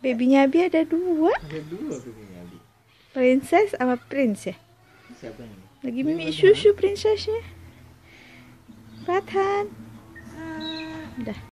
Babynya Abi ada dua. Ada dua babynya Abi. Princess sama Prince ya. Siapa ini? Lagi mimi susu princessnya. Fathan. Udah.